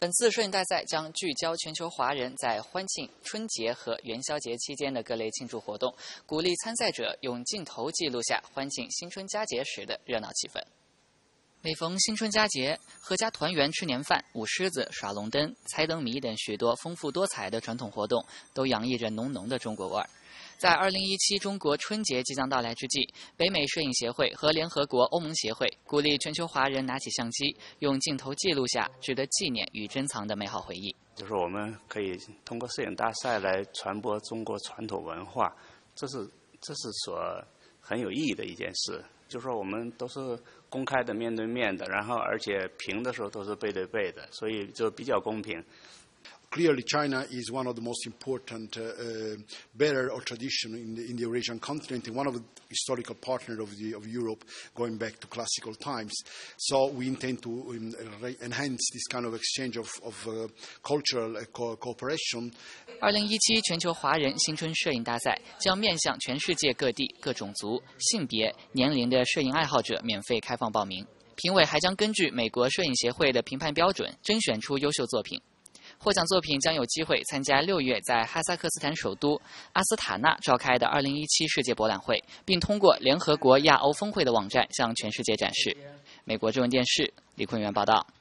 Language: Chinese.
本次摄影大赛将聚焦全球华人在欢庆春节和元宵节期间的各类庆祝活动，鼓励参赛者用镜头记录下欢庆新春佳节时的热闹气氛。每逢新春佳节，阖家团圆吃年饭、舞狮子、耍龙灯、猜灯谜等许多丰富多彩的传统活动，都洋溢着浓浓的中国味儿。在2017中国春节即将到来之际，北美摄影协会和联合国欧盟协会鼓励全球华人拿起相机，用镜头记录下值得纪念与珍藏的美好回忆。 就是我们可以通过摄影大赛来传播中国传统文化，这是所很有意义的一件事。就是说我们都是公开的、面对面的，然后而且评的时候都是背对背的，所以就比较公平。 Clearly, China is one of the most important bearer of tradition in the Eurasian continent and one of the historical partners of Europe going back to classical times. So we intend to enhance this kind of exchange of cultural cooperation. 2017全球华人新春摄影大赛将面向全世界各地、各种族、性别、年龄的摄影爱好者免费开放报名。评委还将根据美国摄影协会的评判标准，甄选出优秀作品。获奖作品将有机会参加6月在哈萨克斯坦首都阿斯塔纳召开的2017世界博览会，并通过联合国亚欧峰会的网站向全世界展示。美国中文电视李坤元报道。